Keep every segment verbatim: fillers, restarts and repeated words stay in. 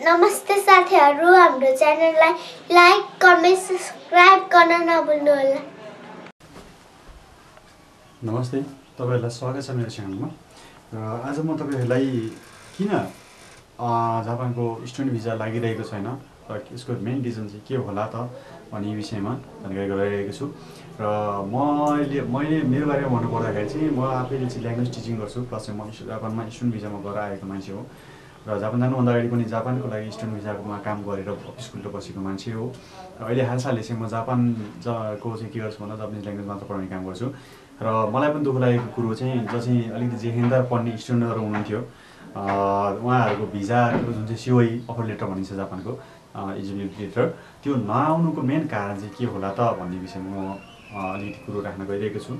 नमस्ते साथीहरु, हाम्रो च्यानललाई लाइक, कमेन्ट, सब्स्क्राइब गर्न नभुल्नुहोला। नमस्ते, तपाईहरुलाई स्वागत छ मेरो च्यानलमा। र आज म तपाईहरुलाई किन जापानको स्टुडेन्ट भिजा लागिरहेको छैन र यसको मेन रिजन चाहिँ के होला त भन्ने विषयमा जानकारी गराइरहेको छु। र मैले मैले मेरो बारेमा भन्नु पर्दाखेरि चाहिँ म आफैले चाहिँ ल्याङ्ग्वेज टिचिङ गर्छु, प्लस म जापानमा स्टुडेन्ट भिजामा गएर आएको मान्छे हो। र जापान जानुभन्दा अगाडि पनि जापानको लागि स्टुडेन्ट भिजामा काम गरेर अफिस खुल्टो बसेको मान्छे हो। र अहिले हालसालले चाहिँ म जापान को चाहिँ के गर्छु भन्दा जापानिज ल्याङ्ग्वेज मात्र पढाउने काम गर्छु। र मलाई पनि दुःख लागेको कुरो चाहिँ जो चाहिँ अलिकति जेहेन्दार पढ्ने स्टुडेन्टहरू हुनुहुन्थ्यो, उहाँहरूको भिजाको जुन चाहिँ सिओई अफर लेटर भनिन्छ जापानको इलिजिबिलिटी लेटर, त्यो नआउनुको मेन कारण चाहिँ के होला त भन्ने विषयमा म अलिकति कुरो राख्न गइरहेको छु।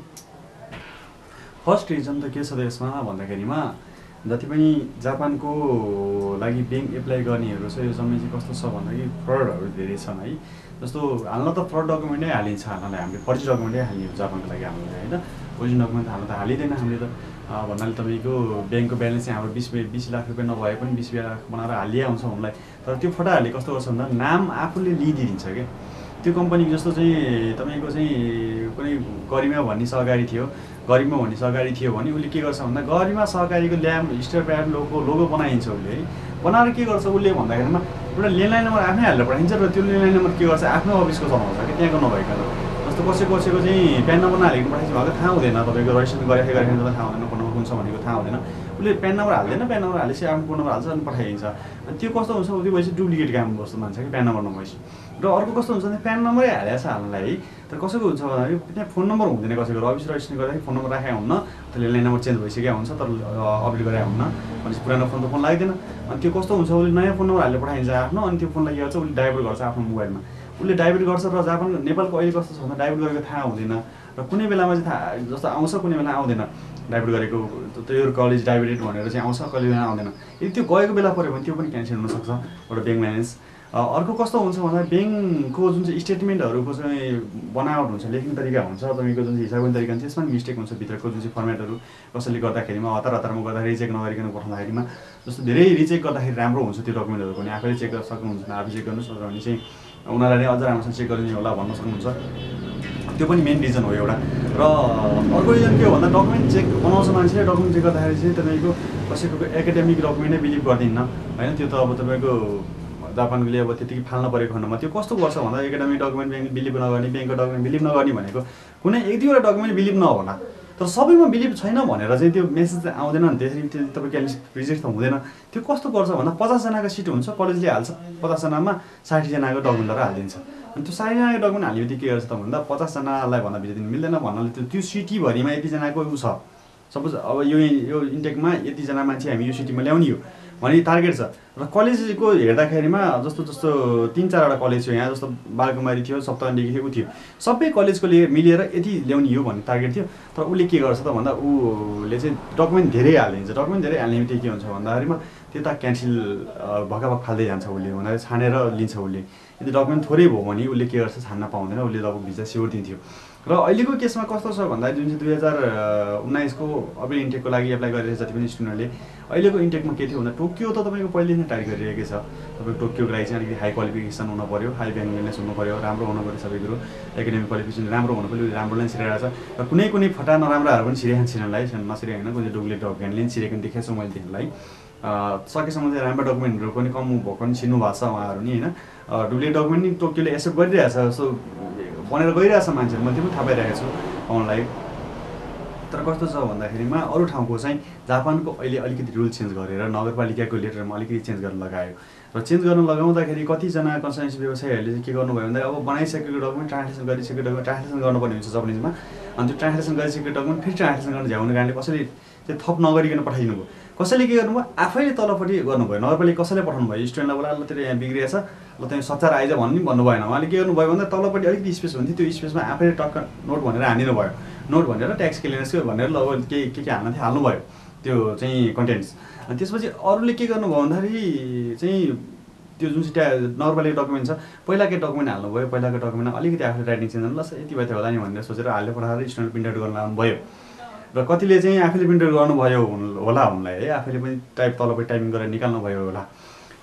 फर्स्ट रिजन त के छ त यसमा भन्दाखेरिमा जति पनि जापानको लागि ब्याङ्क एप्लाई गर्नेहरू छ, यो समय चाहिँ कस्तो छ भन्दाखेरि फ्रडहरू धेरै छन् है। जस्तो हाल्न त फ्रड डकुमेन्टै हालिन्छ, हाल्नलाई हामीले फर्जी डकुमेन्टै हाल्ने जापानको लागि हाम्रो होइन, ओरिजिनल डकुमेन्ट हाल्न त हालिँदैन हामीले त। भन्नाले तपाईँको ब्याङ्कको ब्यालेन्स चाहिँ हाम्रो बिस बिस लाख रुपियाँ नभए पनि बिस लाख बनाएर हालिया हुन्छ उनलाई। तर त्यो फटाहरूले कस्तो गर्छ भन्दा नाम आफूले लिइदिन्छ क्या। त्यो कम्पनी जस्तो चाहिँ तपाईँको चाहिँ कुनै गरिमा भन्ने सहकारी थियो, गरिमा भन्ने सहकारी थियो भने उसले के गर्छ भन्दा गरिमा सहकारीको lamp state band logo logo बनाइन्छ उसले है। बनाएर के गर्छ उसले भन्दाखेरिमा एउटा ल्यान्डलाइन नम्बर आफ्नै हालेर पठाइन्छ र त्यो ल्यान्डलाइन नम्बर के गर्छ आफ्नो अफिसको चलाउँछ कि त्यहाँको नभइकन। जस्तो कसै कसैको चाहिँ प्यान नम्बर नहालेको पठाइन्छ भएको थाहा हुँदैन, तपाईँको रजिस्ट्रेसन गरेको गरेको थाहा हुँदैन, फोन नम्बर कुन छ भनेको थाहा हुँदैन। उसले प्यान नम्बर हाल्दैन, प्यान नम्बर हालेपछि आफ्नो फोन नम्बर हाल्छ अनि पठाइदिन्छ। अनि त्यो कस्तो हुन्छ त्यो भएपछि डुप्लिकेट काम जस्तो मान्छ कि प्यान नम्बर नभएपछि। र अर्को कस्तो हुन्छ भने प्यान नम्बरै हालेको छ हाल्नलाई है, तर कसैको हुन्छ भन्दाखेरि त्यहाँ फोन नम्बर हुँदैन, कसैको अफिस रजिस्ट्रेसन गर्दाखेरि फोन नम्बर राखेको हुन्न, त्यो ल्यान्डलाइन नम्बर चेन्ज भइसकेको हुन्छ तर अपडेट गरेको हुन्न भनेपछि पुरानो फोन त फोन लाग्दैन। अनि त्यो कस्तो हुन्छ उसले नयाँ फोन नम्बर हालेर पठाइन्छ आफ्नो, अनि त्यो फोनलाई के गर्छ उसले डाइभर्ट गर्छ आफ्नो मोबाइलमा। उसले डाइभर्ट गर्छ र जापान नेपालको अहिले कस्तो छ भन्दा डाइभर्ट गरेको थाहा हुँदैन र कुनै बेलामा चाहिँ थाहा जस्तो आउँछ कुनै बेला आउँदैन। डाइभर्ट गरेको त्यो कलेज डाइभर्टेड भनेर चाहिँ आउँछ, कहिले बेला आउँदैन। यदि त्यो गएको बेला पऱ्यो भने त्यो पनि क्यान्सल हुनसक्छ एउटा ब्याङ्क ब्यालेन्स। अर्को कस्तो हुन्छ भन्दा ब्याङ्कको जुन चाहिँ स्टेटमेन्टहरूको चाहिँ बनावट हुन्छ, लेख्ने तरिका हुन्छ, तपाईँको जुन चाहिँ हिसाब गर्ने तरिका हुन्छ त्यसमा मिस्टेक हुन्छ। भित्रको जुन चाहिँ फर्मेटहरू कसैले गर्दाखेरिमा हतार हतारमा गर्दा रिचेक नगरिकन पठाउँदाखेरिमा जस्तो धेरै रिचेक गर्दाखेरि राम्रो हुन्छ त्यो डकुमेन्टहरू पनि आफैले चेक गर्न सक्नुहुन्छ, आफै चेक गर्नुहोस् भने चाहिँ उनीहरूलाई अझ राम्रोसँग चेक गरिदिने होला भन्न सक्नुहुन्छ। त्यो पनि मेन रिजन हो एउटा। र अर्को रिजन के हो भन्दा डकुमेन्ट चेक बनाउँछ मान्छेले, डकुमेन्ट चेक गर्दाखेरि चाहिँ तपाईँको कसैको एकाडेमिक डकुमेन्टै बिलिभ गर्दिन्न होइन। त्यो त अब तपाईँको जापानले अब त्यतिकै फाल्न परेको खण्डमा त्यो कस्तो गर्छ भन्दा एकाडेमिक डकुमेन्ट ब्याङ्क बिलिभ नगर्ने, ब्याङ्कको डकुमेन्ट बिलिभ नगर्ने भनेको कुनै एक दुईवटा डकुमेन्ट बिलिभ नहोला तर सबैमा बिलिभ छैन भनेर चाहिँ त्यो मेसेज चाहिँ आउँदैन नि, त्यसरी त्यो तपाईँको रिजेक्ट त हुँदैन। त्यो कस्तो गर्छ भन्दा पचासजनाको सिट हुन्छ, कलेजले हाल्छ पचासजनामा साठीजनाको डकुमेन्ट लिएर हालिदिन्छ। अनि त्यो साठीजनाको डकुमेन्ट हाल्यो के गर्छ त भन्दा पचासजनालाई भन्दा भित्र दिनु मिल्दैन भन्नाले त्यो त्यो सिटीभरिमा यतिजनाको उ छ, सपोज अब यो यो इन्टेकमा यतिजना मान्छे हामी यो सिटीमा ल्याउने हो भने टार्गेट छ। र कलेजको हेर्दाखेरिमा जस्तो जस्तो तिन चारवटा कलेज थियो यहाँ, जस्तो बालकुमारी थियो, सप्तमदेखि थियो, ऊ थियो, सबै कलेजको मिलेर यति ल्याउने हो भन्ने टार्गेट थियो। तर उसले के गर्छ त भन्दा उसले चाहिँ डकुमेन्ट धेरै हालिदिन्छ। डकुमेन्ट धेरै हाल्ने बित्तिकै के हुन्छ भन्दाखेरिमा त्यो त क्यान्सल भगाभग फाल्दै जान्छ उसले, भनेर छानेर लिन्छ उसले। यदि डकुमेन्ट थोरै भयो भने उसले के गर्छ छान्न पाउँदैन, उसले अब भिजा स्योर दिन्थ्यो। र अहिलेको केसमा कस्तो छ भन्दा जुन चाहिँ दुई हजार उन्नाइसको अब इन्टेकको लागि एप्लाई गरेर जति पनि स्टुडेन्टले अहिलेको इन्टेकमा के थियो भन्दा टोकियो त तपाईँको पहिलेदेखि नै टार्गेट गरिरहेकै छ। तपाईँको टोकियोको लागि चाहिँ अलिकति हाई क्वालिफिकेसन हुनु पऱ्यो, हाई ब्याङ्क ब्यालेन्स हुनु पऱ्यो, राम्रो हुनु पऱ्यो, सबै कुरो एकाडेमिक क्वालिफिकेसन राम्रो हुनु पऱ्यो, राम्रो नै छिरेको छ। र कुनै कुनै फटा नराम्राहरू पनि छिरेको छिर्नलाई नछिरे होइन, कुनै डुप्लिकेट डकुमेन्टले पनि छिरेको देखेको छु मैले तिनीहरूलाई। सकेसम्म चाहिँ राम्रो डकुमेन्टहरू पनि कम भएको पनि छिर्नु भएको छ उहाँहरू नि होइन। डुप्लिकेट डकुमेन्ट नि टोकियोले एक्सेप्ट गरिरहेछ जस्तो भनेर गइरहेछ मान्छेहरू, म त्यो पनि थाहा पाइरहेको छु अनलाइन। तर कस्तो छ भन्दाखेरिमा अरू ठाउँको चाहिँ जापानको अहिले अलिकति रुल चेन्ज गरेर नगरपालिकाको लेटरमा अलिकति चेन्ज गर्न लगायो। र चेन्ज गर्न लगाउँदाखेरि कतिजना कन्सल्टेन्सी व्यवसायहरूले चाहिँ के गर्नुभयो भन्दा अब बनाइसकेको डकुमेन्ट ट्रान्सलेसन गरिसकेको डकुमेन्ट ट्रान्सलेसन गर्नुपर्ने हुन्छ जापानिजमा। अनि त्यो ट्रान्सलेसन गरिसकेको डकुमेन्ट फेरि ट्रान्सलेसन गर्न झ्याउने कारणले कसैले त्यो थप नगरिकन पठाइदिनु भयो। कसैले के गर्नुभयो आफैले तलपट्टि गर्नुभयो, नगरपालिका कसैले पठाउनु भयो स्टुडेन्टलाई बोला ल तेरो यहाँ बिग्रिएछ ल त्यहाँ सच्चार आइज भन्ने भन्नु भएन। उहाँले के गर्नुभयो भन्दा तलपट्टि अलिकति स्पेस हुन्थ्यो, त्यो स्पेसमा आफैले टक्क नोट भनेर हानिदिनु भयो, नोट भनेर ट्याक्स क्लियरेन्सको भनेर ल अब के के के हाल्न थियो हाल्नुभयो त्यो चाहिँ कन्टेन्ट्स। अनि त्यसपछि अरूले के गर्नुभयो भन्दाखेरि चाहिँ त्यो जुन चाहिँ नगरपालिका डकुमेन्ट छ पहिलाकै डकुमेन्ट हाल्नुभयो, पहिलाको डकुमेन्टमा अलिकति आफूले राइटिङ चेन्ज गर्नु ल यति भयो होला नि भनेर सोचेर हालेर पठाएर स्टुडेन्ट प्रिन्ट आउट गर्न लानुभयो। र कतिले चाहिँ आफैले प्रिन्ट आउट गर्नुभयो होला उनलाई है, आफैले पनि टाइप तलपट्टि टाइपिङ गरेर निकाल्नु भयो होला।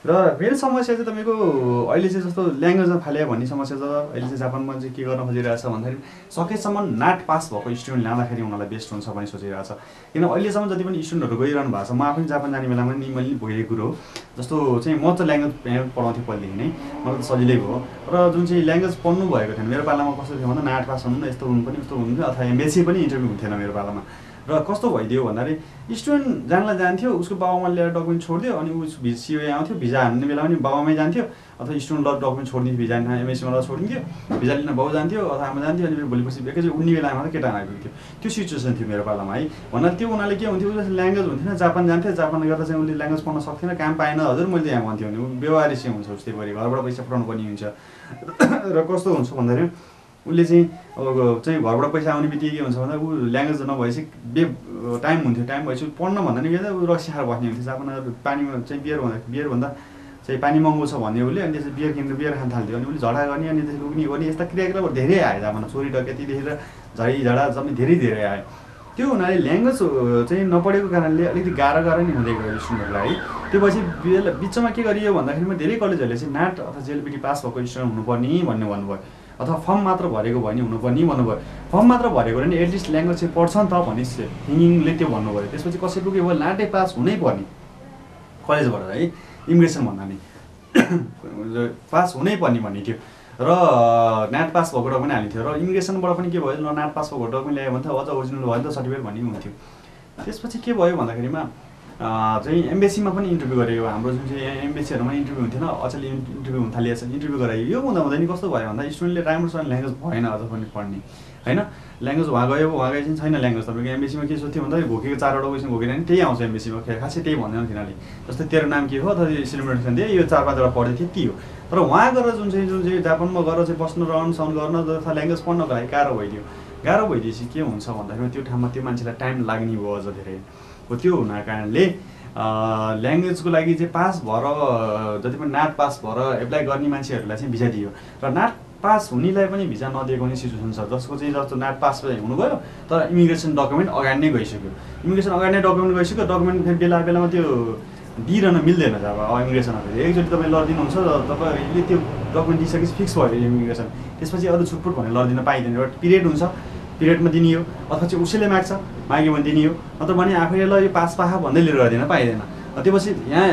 र मेरो समस्या चाहिँ तपाईँको अहिले चाहिँ जस्तो ल्याङ्ग्वेजमा फाल्यो भन्ने समस्या छ। अहिले चाहिँ जापानमा चाहिँ के गर्न खोजिरहेछ भन्दाखेरि सकेसम्म नाट पास भएको स्टुडेन्ट ल्याउँदाखेरि उनीहरूलाई बेस्ट हुन्छ भन्ने सोचिरहेछ। किन अहिलेसम्म जति पनि स्टुडेन्टहरू गइरहनु भएको छ, म आफै जापान जाने बेलामा नि मैले भोगेको कुरो हो। जस्तो चाहिँ म त ल्याङ्ग्वेज पढाउँथेँ पहिलेदेखि नै, मलाई त सजिलै भयो। र जुन चाहिँ ल्याङ्ग्वेज पढ्नु भएको थिएन मेरो पालामा कस्तो थियो भन्दा नाट पास हुनु न यस्तो हुनु पनि उस्तो हुन्थ्यो, अथवा एमबिएससी पनि इन्टरभ्यू हुन्थेन मेरो पालामा। र कस्तो भइदियो भन्दाखेरि स्टुडेन्ट जानलाई जान्थ्यो, उसको बाबामा ल्याएर डकुमेन्ट छोडिदियो, अनि उस सिओए आउँथ्यो, भिजा हान्ने बेला पनि बाबामै जान्थ्यो, अथवा स्टुडेन्ट ल डकुमेन्ट छोडिदिन्थ्यो, भिजा एमएससीमा ल छोडिदिन्थ्यो, भिजा लिन बाउ जान्थ्यो अथवा आमा जान्थ्यो, अनि भोलिपछि एकैचोटि उड्ने बेलामा मात्रै केटा आइपुग्थ्यो। त्यो सिचुएसन थियो मेरो पालामा है। भन्नाले त्यो उनीहरूले के हुन्थ्यो, उसले ल्याङ्ग्वेज हुन्थेन, जापान जान्थ्यो, जापानले गर्दा चाहिँ उसले ल्याङ्ग्वेज पढ्न सक्थेन, काम पाएन हजुर मैले यहाँ भन्थ्यो भने व्यवहारिक चाहिँ हुन्छ उस्तै गरी घरबाट पैसा पठाउनु पर्ने हुन्छ। र कस्तो हुन्छ भन्दाखेरि उसले चाहिँ अब चाहिँ घरबाट पैसा आउने बित्तिकै के हुन्छ भन्दा ऊ ल्याङ्ग्वेज नभएपछि बे टाइम हुन्थ्यो, टाइम भएपछि पढ्न भन्दा नि के ऊ रक्सी खाएर बस्ने हुन्थ्यो। जापानमा पानीमा चाहिँ बियर भन्दा बियर भन्दा चाहिँ पानी महँगो छ भन्ने उसले, अनि त्यसपछि बियर किनेर बियर खान थाल्थ्यो, अनि उसले झडा गर्ने, अनि त्यसपछि उग्नी गर्ने, यस्ता क्रियाकलापहरू धेरै आयो जापानमा। चोरी डकैती देखेर झडी झडा जम्मै धेरै धेरै आयो। त्यो हुनाले ल्याङ्ग्वेज चाहिँ नपढेको कारणले अलिकति गाह्रो गाह्रो नै हुँदै गयो स्टुडेन्टहरूलाई है। त्यो पछि बिचमा के गरियो भन्दाखेरिमा धेरै कलेजहरूले चाहिँ नाट अथवा जेएलबिटी पास भएको स्टुडेन्ट हुनुपर्ने भन्ने भन्नुभयो, अथवा फर्म मात्र भरेको भयो भने हुनुपर्ने भन्नुभयो। फर्म मात्र भरेको भने एटलिस्ट ल्याङ्ग्वेज चाहिँ पढ्छ नि त भन्ने थिङ्किङले त्यो भन्नुभयो। त्यसपछि कसैको के भयो, नाटै पास हुनै पर्ने कलेजबाट है, इमिग्रेसन भन्दा नि पास हुनै पर्ने भन्ने थियो। र नाट पास भएको डकुमेन्ट हालिन्थ्यो, र इमिग्रेसनबाट पनि के भयो, ल नाट पास भएको डकुमेन्ट ल्यायो भने त अझ ओरिजिनल भयो नि त सर्टिफिकेट भन्ने हुन्थ्यो। त्यसपछि के भयो भन्दाखेरिमा चाहिँ एमबिएससीमा पनि इन्टरभ्यू गरेको, हाम्रो जुन चाहिँ एमबिएससीहरूमा इन्टरभ्यू हुन्थेन, अचेल इन्टरभ्यू हुन थालिएको छ, इन्टरभ्यू गरायो। यो हुँदा हुँदैन कस्तो भयो भन्दा स्टुडेन्टले राम्रोसँग ल्याङ्ग्वेज भएन अझ पनि पढ्ने होइन। ल्याङ्ग्वेज उहाँ गयो उहाँ गए चाहिँ छैन ल्याङ्ग्वेज। तपाईँको एमबिएससीमा के सोध्थ्यो भन्दा घोकेको चारवटा क्वेसन घोकेर नि त्यही आउँछ एमबिएससीमा, खासै त्यही भन्दैन तिनीहरूले। जस्तै तेरो नाम के हो अथवा सिलिमिटेसन दिए यो चार पाँचवटा पढ्दै थियो ती हो। तर उहाँ गएर जुन चाहिँ जुन चाहिँ जापानमा गएर चाहिँ बस्नु रहन सहन गर्न तथा ल्याङ्ग्वेज पढ्नको लागि गाह्रो भइदियो। गाह्रो भइदिएपछि के हुन्छ भन्दाखेरि त्यो ठाउँमा त्यो मान्छेलाई टाइम लाग्ने भयो अझ धेरै हो। त्यो हुनाको कारणले ल्याङ्ग्वेजको लागि चाहिँ पास भएर जति पनि नाट पास भएर एप्लाई गर्ने मान्छेहरूलाई चाहिँ भिजा दियो, र नाट पास हुनेलाई पनि भिजा नदिएको नि सिचुएसन छ। जसको चाहिँ जस्तो नाट पास हुनुभयो तर इमिग्रेसन डकुमेन्ट अगाडि नै गइसक्यो, इमिग्रेसन अगाडि नै डकुमेन्ट गइसक्यो, डकुमेन्ट फेरि बेला बेलामा त्यो दिइरहन मिल्दैन। अब इमिग्रेसनहरू एकचोटि तपाईँ लडिदिनुहुन्छ र तपाईँले त्यो डकुमेन्ट दिइसकेपछि फिक्स भयो इमिग्रेसन, त्यसपछि अरू छुटपुट भनेर लडिदिन पाइँदैन। एउटा पिरियड हुन्छ, पिरियडमा दिने हो, अथवा चाहिँ उसैले माग्छ माग्यो भने दिने हो, नत्र भने आफैले ल यो पास पाखा भन्दै लिएर गर्दैन पाइँदैन। त्यो पछि यहाँ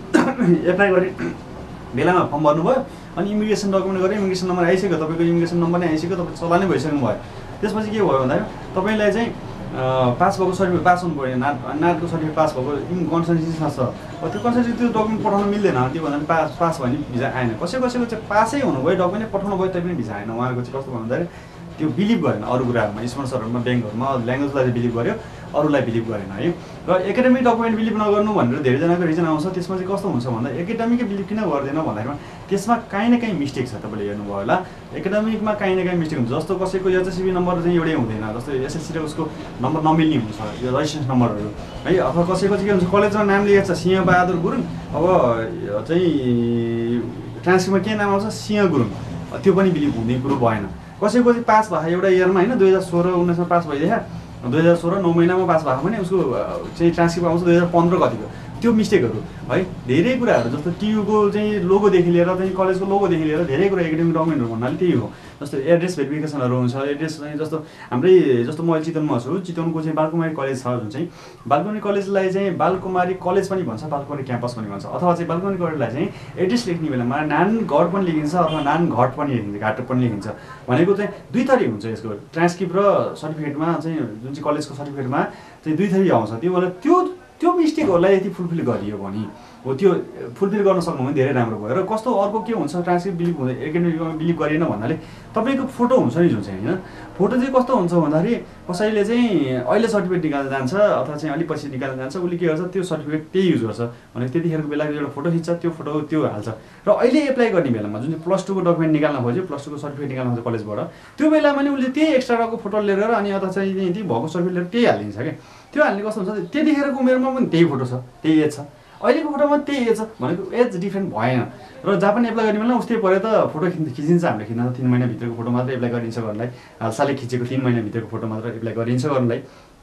एप्लाई गरे बेलामा फर्म भर्नुभयो, अनि इमिग्रेसन डकुमेन्ट गरेर इमिग्रेसन नम्बर आइसक्यो, तपाईँको इमिग्रेसन नम्बर नै आइसक्यो, तपाईँ चलानै भइसक्नु भयो। त्यसपछि के भयो भन्दाखेरि तपाईँलाई चाहिँ पास भएको सर्टिफिकेट पास हुनु पऱ्यो, नाट नाटको सर्टिफिकेट पास भएको इन कन्सल्टेन्सी छ। त्यो कन्सल्टेन्सी त्यो डकुमेन्ट पठाउनु मिल्दैन, त्यो भन्दा पास पास भयो भने भिजा आएन। कसै कसैको चाहिँ पासै हुनुभयो, डकुमेन्टै पठाउनु भयो तै पनि भिजा आएन। उहाँको चाहिँ कस्तो भन्दाखेरि त्यो बिलिभ गरेन अरू कुराहरूमा, स्पोन्सरहरूमा, ब्याङ्कहरूमा ल्याङ्ग्वेजलाई चाहिँ बिलिभ गर्यो, अरूलाई बिलिभ गरेन है। र एकाडेमिक डकुमेन्ट बिलिभ नगर्नु भनेर धेरैजनाको रिजन आउँछ। त्यसमा चाहिँ कस्तो हुन्छ भन्दा एकाडेमिकै बिलिभ किन गर्दैन भन्दाखेरिमा त्यसमा काहीँ न काहीँ मिस्टेक छ। तपाईँले हेर्नुभयो होला एकाडेमिकमा काहीँ न काहीँ मिस्टेक हुन्छ। जस्तो कसैको एचएससिबी नम्बर चाहिँ एउटै हुँदैन, जस्तो एसएससी र उसको नम्बर नमिल्ने हुन्छ यो रजिस्ट्रेसन नम्बरहरू है। अथवा कसैको चाहिँ के हुन्छ कलेजमा नाम लेखेको छ सिंहबहादुर गुरुङ, अब चाहिँ ट्रान्सक्रिप्टमा के नाम आउँछ सिंह गुरुङ, त्यो पनि बिलिभ हुने कुरो भएन। कसैको चाहिँ पास भएको एउटा इयरमा होइन दुई हजार सोह्र उन्नाइसमा पास भइदिए, दुई हजार सोह्र नौ महिनामा पास भएको भने उसको चाहिँ ट्रान्सक्रिप्ट आउँछ दुई हजार पन्ध्र कतिको। त्यो मिस्टेकहरू है धेरै कुराहरू, जस्तो टियुको चाहिँ लोगोदेखि लिएर चाहिँ कलेजको लोगोदेखि लिएर धेरै कुरा एकाडेमिक डकुमेन्टहरू भन्नाले त्यही हो। जस्तो एड्रेस भेरिफिकेसनहरू हुन्छ, एड्रेस चाहिँ जस्तो हाम्रै जस्तो म चितवनमा छु, चितवनको चाहिँ बालकुमारी कलेज छ जुन चाहिँ बालकुमारी कलेजलाई चाहिँ बालकुमारी कलेज पनि भन्छ, बालकुमारी क्याम्पस पनि भन्छ, अथवा चाहिँ बालकुमारी कलेजलाई चाहिँ एड्रेस लेख्ने बेलामा नानगढ पनि लेखिन्छ अथवा नानघाट पनि लेखिन्छ, घाट पनि लेखिन्छ। भनेको चाहिँ दुई थरी हुन्छ यसको ट्रान्सक्रिप्ट र सर्टिफिकेटमा चाहिँ जुन चाहिँ कलेजको सर्टिफिकेटमा चाहिँ दुई थरी आउँछ। त्यो भएर त्यो त्यो मिस्टेकहरूलाई यदि फुलफिल गरियो भने हो त्यो फुलफिल गर्न सक्नु भने धेरै राम्रो भयो। र कस्तो अर्को के हुन्छ ट्रान्सक्रिप्ट बिलिभ हुँदैन, एकाडेमिकमा बिलिभ गरिएन भन्नाले तपाईँको फोटो हुन्छ नि जुन चाहिँ होइन, फोटो चाहिँ कस्तो हुन्छ भन्दाखेरि कसैले चाहिँ अहिले सर्टिफिकेट निकालेर जान्छ अथवा चाहिँ अलिक पछि निकालेर जान्छ, उसले के गर्छ त्यो सर्टिफिकेट त्यही युज गर्छ भने त्यतिखेरको बेलाको एउटा फोटो खिच्छ, त्यो फोटो त्यो हाल्छ। र अहिले एप्लाई गर्ने बेलामा जुन चाहिँ प्लस टूको डकुमेन्ट निकाल्न खोज्यो, प्लस टूको सर्टिफिकेट निकाल्न खोज्यो कलेजबाट, त्यो बेलामा नि उसले त्यही एक्स्ट्राको फोटो लिएर अनि अथवा चाहिँ त्यही भएको सर्टिफिकेट लिएर त्यही हालिदिन्छ क्या। त्यो हाल्ने कस्तो हुन्छ त्यतिखेरको उमेरमा पनि त्यही फोटो छ, त्यही एज छ, अहिलेको फोटोमा त्यही एज छ भनेको एज डिफ्रेन्ट भएन। र जापान एप्लाई गर्ने बेला उस्तै पऱ्यो त फोटो खिचिन्छ, हामीले खिच्न तिन महिनाभित्रको फोटो मात्र एप्लाई गरिन्छ गर्नलाई, हालसालै खिचेको तिन महिनाभित्रको फोटो मात्र एप्लाई गरिन्छ गर्नलाई।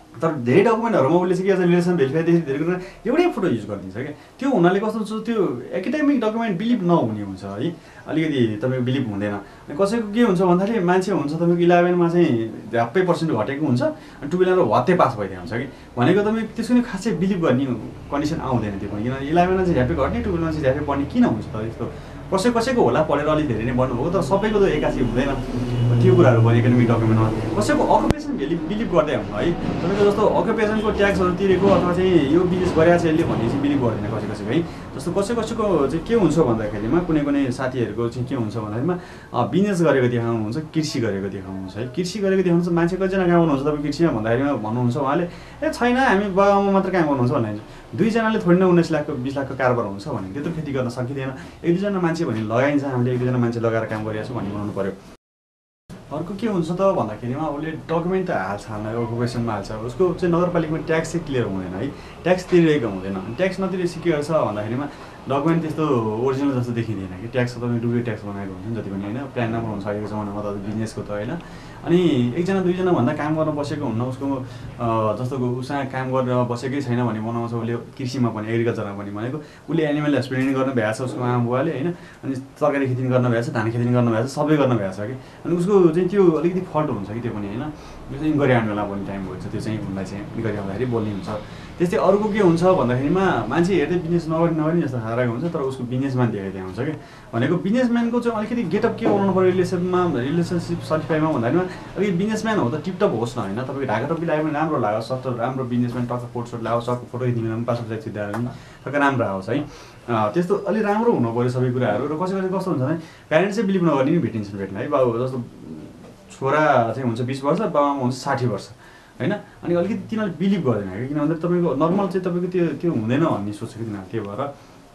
तर धेरै डकुमेन्टहरूमा उसले चाहिँ के गर्छ रिलेसन भेरिफाईदेखि धेरै कुरा एउटै फोटो युज गरिदिन्छ क्या त्यो हुनाले कस्तो हुन्छ त्यो एकाडेमिक डकुमेन्ट बिलिभ नहुने हुन्छ है अलिकति तपाईँको बिलिभ हुँदैन कसैको के हुन्छ भन्दाखेरि मान्छे हुन्छ तपाईँको इलेभेनमा चाहिँ झ्याप्पै पर्सेन्ट घटेको हुन्छ अनि टुवेल्भमा हत्तै पास भइदिएको हुन्छ कि भनेको तपाईँ त्यसको नि खासै बिलिभ गर्ने कन्डिसन आउँदैन त्यो पनि किनभने इलेभेनमा चाहिँ झ्याप्पै घट्ने टुवेल्भमा चाहिँ झ्याप्पै पढ्ने किन हुन्छ त यस्तो कसै कसैको होला पढेर अलिक धेरै नै बढ्नुभएको तर सबैको त एकासी हुँदैन त्यो कुराहरू भयो एकाडेमिक डकुमेन्टमा कसैको अकुपेसन बिलिभ बिलिभ गर्दै हुनु है तपाईँको जस्तो अकुपेसनको ट्याक्सहरू तिरेको अथवा चाहिँ यो बिजनेस गरिरहेको छ यसले भन्ने चाहिँ बिलिभ गर्दैन कसै कसैको है जस्तो कसै कसैको चाहिँ के हुन्छ भन्दाखेरिमा कुनै कुनै साथीहरूको चाहिँ के हुन्छ भन्दाखेरिमा बिजनेस गरेको देखाउनुहुन्छ कृषि गरेको देखाउनुहुन्छ है कृषि गरेको देखाउनुहुन्छ मान्छे कतिजना काम गर्नुहुन्छ तपाईँ कृषिमा भन्दाखेरिमा भन्नुहुन्छ उहाँले ए छैन हामी बाबामा मात्र काम गर्नुहुन्छ भन्नुहुन्छ दुईजनाले थोरै न उन्नाइस लाखको बिस लाखको कारोबार हुन्छ भने त्यत्रो खेती गर्न सकिँदैन एक दुईजना मान्छे भने लगाइन्छ हामीले एक दुईजना मान्छे लगाएर काम गरिरहेको छु भन्ने बनाउनु पऱ्यो अर्को के हुन्छ त भन्दाखेरिमा उसले डकुमेन्ट त हाल्छ हाल्न अकुपेसनमा हाल्छ उसको चाहिँ नगरपालिकामा ट्याक्स चाहिँ क्लियर हुँदैन है ट्याक्स तिरेको हुँदैन ट्याक्स नतिरेपछि के गर्छ भन्दाखेरिमा डकुमेन्ट त्यस्तो ओरिजिनल जस्तो देखिँदैन कि ट्याक्स त तपाईँ डुप्लिकेट ट्याक्स बनाएको हुन्छ नि जति पनि होइन प्लान नम्बर हुन्छ अहिलेको जमानामा त बिजनेसको त होइन अनि एकजना दुईजना भन्दा काम गर्न बसेको हुन्न उसको जस्तो उसँग काम गरेर बसेकै छैन भने बनाउँछ उसले कृषिमा पनि एग्रिकल्चरमा पनि भनेको उसले एनिमल हस्बेन्ड्री गर्न भ्याएको छ उसको आमा बुवाले होइन अनि तरकारी खेती गर्न भ्याएको छ धान खेती गर्न भ्याएको छ सबै गर्न भ्याएको छ कि अनि उसको चाहिँ त्यो अलिकति फल्ट हुन्छ कि त्यो पनि होइन त्यो चाहिँ गरिहाल्नु बेला पनि टाइम भइन्छ त्यो चाहिँ उनलाई चाहिँ गरिहाल्दाखेरि बोल्ने हुन्छ त्यस्तै अर्को के हुन्छ भन्दाखेरिमा मान्छे हेर्दै बिजनेस नगरी नगरी जस्तो खाएको हुन्छ तर उसको बिजनेसम्यान देखाइदिएको हुन्छ कि भनेको बिजनेसम्यानको चाहिँ अलिकति गेटअप के बनाउनु पऱ्यो रिलेसनमा रिलेसनसिप सर्टिफाईमा भन्दाखेरिमा अलिक बिजनेसम्यान हो त टिपटप होस् न होइन तपाईँको ढाका टोपी लगायो भने राम्रो लाग्यो सट राम्रो बिजनेसम्यान टक्क कोट सोट लगाओस् टक्क फोटो खिच्ने पनि पासपोर्ट साइज खिच्दा पनि टक्क राम्रो आओस् है त्यस्तो अलिक राम्रो हुनु पऱ्यो सबै कुराहरू र कसै कसै कस्तो हुन्छ भने प्यारेन्ट्स चाहिँ बिलिभ नगर्ने नि भेटिन्छ भेट्न है बाबु जस्तो छोरा चाहिँ हुन्छ बिस वर्ष बाबामा हुन्छ साठी वर्ष होइन अनि अलिकति तिनीहरूले बिलिभ गर्दैन कि किन भन्दा तपाईँको नर्मल चाहिँ तपाईँको त्यो त्यो हुँदैन भन्ने सोच्छ कि तिनीहरू त्यही भएर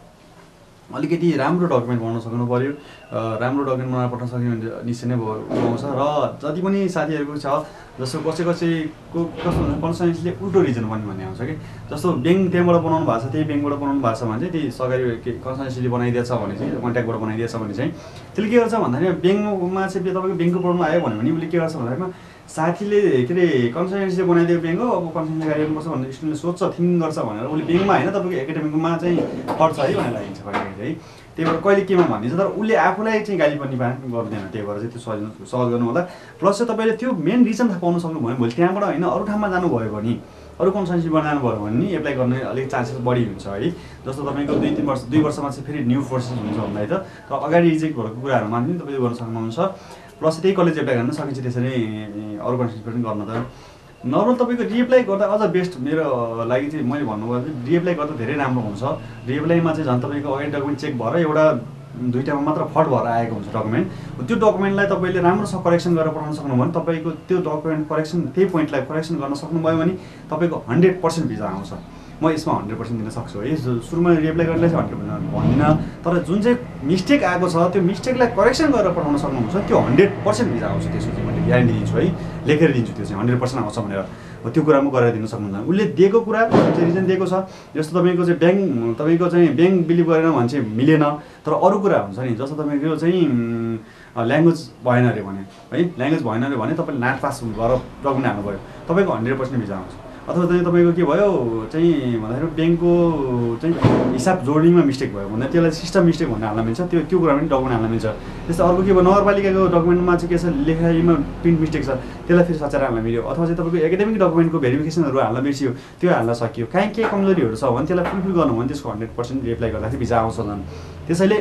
अलिकति राम्रो डकुमेन्ट बनाउन सक्नु पऱ्यो राम्रो डकुमेन्ट बनाएर पठाउन सक्यो भने निश्चय नै पाउँछ र जति पनि साथीहरूको छ जस्तो कसै कसैको कस्तो हुन्छ कन्सल्टेन्सीले उल्टो रिजन पनि भन्ने आउँछ कि जस्तो ब्याङ्क त्यहाँबाट बनाउनु भएको छ त्यही ब्याङ्कबाट बनाउनु भएको छ भने चाहिँ त्यही सरकारी कन्सल्टेन्सीले बनाइदिएछ भने चाहिँ कन्ट्याक्टबाट बनाइदिएछ भने चाहिँ त्यसले के गर्छ भन्दाखेरि ब्याङ्कमा चाहिँ तपाईँको ब्याङ्कको प्रब्लम आयो भने पनि उसले के गर्छ भन्दाखेरिमा साथीले के अरे कन्सल्टेन्सीले बनाइदिएको ब्याङ्क हो अब कन्सल्टेन्सी गाडी गर्नुपर्छ भनेर स्टुडेन्टले सोध्छ थिङ्क गर्छ भनेर उसले ब्याङ्कमा होइन तपाईँको एकाडेमिकमा चाहिँ पढ्छ है भनेर लागिन्छ कहिले है त्यही भएर कहिले केमा भनिदिन्छ तर उसले आफूलाई चाहिँ गाली पनि गर्दैन त्यही भएर चाहिँ त्यो सहज सहज गर्नु होला प्लस चाहिँ तपाईँले त्यो मेन रिजन थाहा पाउनु सक्नुभयो भने भोलि त्यहाँबाट होइन अरू ठाउँमा जानुभयो भने अरू कन्सल्टेन्सीबाट जानुभयो भने नि एप्लाई गर्ने अलिक चान्सेस बढी हुन्छ है जस्तो तपाईँको दुई तिन वर्ष दुई वर्षमा चाहिँ फेरि न्यू प्रोसेस हुन्छ भन्दा त तर अगाडि रिजेक्ट भएको कुराहरूमा पनि तपाईँले गर्न सक्नुहुन्छ प्लस त्यही कलेज एप्लाई गर्न सकिन्छ त्यसरी अरू कन्सल्टेन्सी पनि गर्न त नर्मल तपाईँको रिएप्लाई गर्दा अझ बेस्ट मेरो लागि चाहिँ मैले भन्नुभयो भने रिएप्लाई गर्दा धेरै राम्रो हुन्छ रिएप्लाईमा चाहिँ झन् तपाईँको अगाडि डकुमेन्ट चेक भएर एउटा दुईवटामा मात्र फल्ट भएर आएको हुन्छ डकुमेन्ट त्यो डकुमेन्टलाई तपाईँले राम्रोसँग करेक्सन गरेर पठाउन सक्नुभयो भने तपाईँको त्यो डकुमेन्ट करेक्सन त्यही पोइन्टलाई करेक्सन गर्न सक्नुभयो भने तपाईँको हन्ड्रेड पर्सेन्ट भिजा आउँछ म यसमा हन्ड्रेड पर्सेन्ट दिन सक्छु है सुरुमा रिएप्लाई गर्नलाई चाहिँ हन्ड्रेड पर्सेन्ट भन्दिनँ तर जुन चाहिँ मिस्टेक आएको छ त्यो मिस्टेकलाई करेक्सन गरेर पठाउन सक्नुहुन्छ त्यो हन्ड्रेड पर्सेन्ट भिजा आउँछ त्यसको चाहिँ मैले ग्यारेन्टी दिन्छु है लेखेर दिन्छु त्यो चाहिँ हन्ड्रेड पर्सेन्ट आउँछ भनेर त्यो कुरा म गरेर दिन सक्नुहुन्छ उसले दिएको कुरा चाहिँ रिजन दिएको छ जस्तो तपाईँको चाहिँ ब्याङ्क तपाईँको चाहिँ ब्याङ्क बिलिभ गरेन भने चाहिँ मिलेन तर अरू कुरा हुन्छ नि जस्तो तपाईँको चाहिँ ल्याङ्ग्वेज भएन अरे भने है ल्याङ्ग्वेज भएन अरे भने तपाईँले नाट पास भएर डकुमेन्ट हाल्नु पऱ्यो तपाईँको हन्ड्रेड पर्सेन्ट भिजा आउँछ अथवा चाहिँ तपाईँको के भयो चाहिँ भन्दाखेरि ब्याङ्कको चाहिँ हिसाब जोड्नेमा मिस्टेक भयो भन्दा त्यसलाई सिस्टम मिस्टेक भन्ने हाल्न मिल्छ त्यो त्यो कुरा पनि डकुमेन्ट हाल्न मिल्छ त्यस्तो अर्को के भयो नगरपालिकाको डकुमेन्टमा चाहिँ के छ लेखाइमा प्रिन्ट मिस्टेक छ त्यसलाई फेरि सच्याएर हाल्न मिल्यो अथवा चाहिँ तपाईँको एकाडेमिक डकुमेन्टको भेरिफिकेसनहरू हाल्न बिर्सियो त्यो हाल्न सकियो काहीँ के कमजोरीहरू छ भने त्यसलाई फुलफिल गर्नु भने त्यसको हन्ड्रेड पर्सेन्ट एप्लाई गर्दाखेरि भिजा आउँछ झन् त्यसैले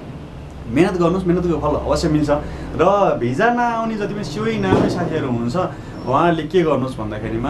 मेहनत गर्नुहोस् मेहनतको फल अवश्य मिल्छ र भिजा नआउने जति पनि सिओई नआउने साथीहरू हुनुहुन्छ उहाँहरूले के गर्नुहोस् भन्दाखेरिमा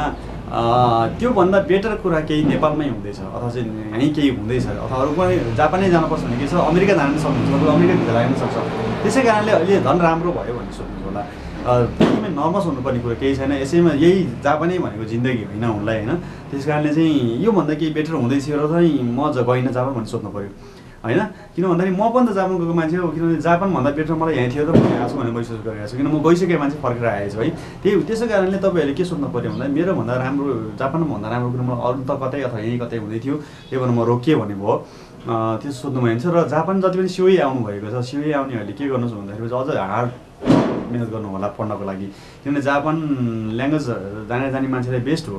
त्योभन्दा बेटर कुरा केही नेपालमै हुँदैछ अथवा चाहिँ यहीँ केही हुँदैछ अथवा अरू कुनै जापानै जानुपर्छ भने के छ अमेरिका जान सक्नुहुन्छ तपाईँ अमेरिका भिजा लाग्न सक्छ त्यसै कारणले अहिले झन् राम्रो भयो भन्ने सोच्नुहुन्छ होला एकदमै नर्भस हुनुपर्ने कुरा केही छैन यसैमा यही जापानै भनेको जिन्दगी होइन उनलाई होइन त्यस कारणले चाहिँ योभन्दा केही बेटर हुँदैछ र चाहिँ म गइनँ जापान भन्ने सोध्नु पऱ्यो होइन किन भन्दाखेरि म पनि त जापान गएको मान्छे हो किनभने जापानभन्दा बेटर मलाई यहाँ थियो त म आएको छु भनेर महसुस गरिरहेको छु किन म गइसकेको मान्छे फर्केर आएछु है त्यही त्यसै कारणले तपाईँहरूले के सोध्नु पऱ्यो भन्दा मेरोभन्दा राम्रो जापानभन्दा राम्रो कुरो मलाई अरू त कतै अथवा यहीँ कतै हुँदै थियो त्यही भएर म रोकिएँ भन्ने भयो त्यो सोध्नु भयो भने चाहिँ र जापान जति पनि सिओई आउनु भएको छ सिओई आउनेहरूले के गर्नुहोस् भन्दाखेरि अझ हार्ड मेहनत गर्नु होला पढ्नको लागि किनभने जापान ल्याङ्ग्वेज जाने जाने मान्छेलाई बेस्ट हो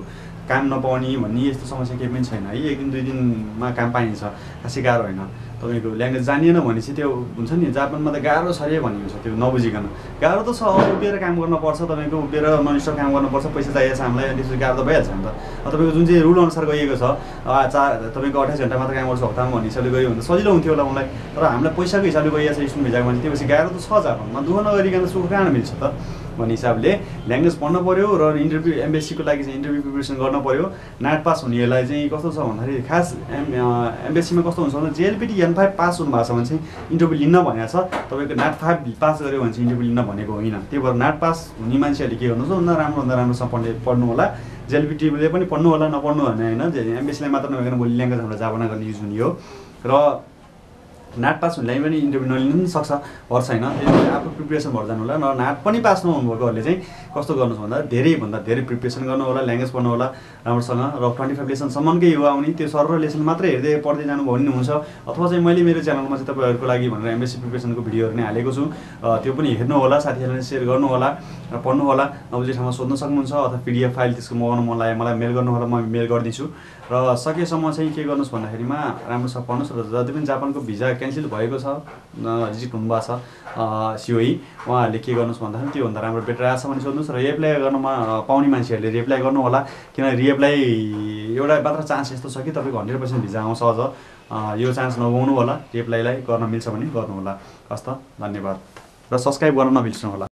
काम नपाउने भन्ने यस्तो समस्या केही पनि छैन है। एक दिन दुई दिनमा काम पाइन्छ, खासै गाह्रो होइन। तपाईँको ल्याङ्ग्वेज जानिएन भने चाहिँ त्यो हुन्छ नि जापानमा त गाह्रो छ अरे भन्ने हुन्छ, त्यो नबुझिकन गाह्रो त छ। अब उभिएर काम गर्नुपर्छ, तपाईँको उभिएर ननस्टप काम गर्नुपर्छ, पैसा चाहिएको छ हामीलाई, अनि त्यसपछि गाह्रो त भइहाल्छ नि त। तपाईँको जुन चाहिँ रुल अनुसार गइएको छ चार तपाईँको अठाइस घन्टा मात्र काम गर्छु हप्तामा भन्ने हिसाबले गयो भने सजिलो हुन्थ्यो होला मलाई। तर हामीलाई पैसाको हिसाबले गइएको छ स्टुडेन्ट भिजाको मान्छे, त्यसपछि गाह्रो त छ जापानमा, दुःख नगरिकन सुख कहाँ मिल्छ त भन्ने हिसाबले ल्याङ्ग्वेज पढ्नु पऱ्यो र इन्टरभ्यू एमबिएससीको लागि चाहिँ इन्टरभ्यू प्रिपरेसन गर्नु पऱ्यो। नाट पास हुनेलाई चाहिँ कस्तो छ भन्दाखेरि खास एम एमबिएससीमा कस्तो हुन्छ भने जेएलपिटी एन फाइभ पास हुनुभएको छ भने चाहिँ इन्टरभ्यू लिन्न भनेको छ। तपाईँको नाट फाइभ पास गऱ्यो भने चाहिँ इन्टरभ्यू लिन्न भनेको होइन। त्यही भएर नाट पास हुने मान्छेहरूले के गर्नुहोस् भन्दा राम्रोभन्दा राम्रोसँग पढ्ने पढ्नु होला, जेएलपिटीले पनि पढ्नु होला, नपढ्नु भने होइन। एमबिएससीलाई मात्र नभइकन भोलि ल्याङ्ग्वेज हाम्रो जापाना गर्ने युज हुने हो। र नाट पास हुनेलाई पनि इन्टरभ्यू नलिनु पनि सक्छ, हर छैन। त्यसले आफू प्रिपरेसन भएर जानु होला। र नाट पनि पास नहुनुभएकोहरूले चाहिँ कस्तो गर्नुहोस् भन्दा धेरैभन्दा धेरै प्रिपरेसन गर्नु होला, ल्याङ्ग्वेज पढ्नु होला राम्रोसँग। र ट्वेन्टी फाइभ लेसनसम्मकै हो आउने, त्यो सर र लेसन मात्रै हेर्दै पढ्दै जानु भन्ने हुन्छ। अथवा चाहिँ मैले मेरो च्यानलमा चाहिँ तपाईँहरूको लागि भनेर एमएससी प्रिपरेसनको भिडियोहरू नै हालेको छु, त्यो पनि हेर्नु होला, साथीहरूले सेयर गर्नु होला, पढ्नु होला। नबुझ्ने ठाउँमा सोध्न सक्नुहुन्छ अथवा पिडिएफ फाइल त्यसको मगाउनु मन लाग्यो मलाई मेल गर्नु होला, म मेल गरिदिन्छु। र सकेसम्म चाहिँ के गर्नुहोस् भन्दाखेरिमा राम्रोसँग पढ्नुहोस्। र जति पनि जापानको भिजा क्यान्सल भएको छ, रिजेक्ट हुनुभएको छ सिओई, उहाँहरूले के गर्नुहोस् भन्दाखेरि त्योभन्दा राम्रो बेटर आएछ भने सोध्नुहोस्। र रिएप्लाई गर्नुमा पाउने मान्छेहरूले रिएप्लाई गर्नु होला, किनभने रिएप्लाई एउटा मात्र चान्स यस्तो छ कि तपाईँको हन्ड्रेड पर्सेन्ट भिजा आउँछ अझ, यो चान्स नगुमाउनु होला। रिएप्लाईलाई गर्न मिल्छ भने गर्नु होला। हस् त, धन्यवाद। र सब्सक्राइब गर्न नबिर्सनु होला।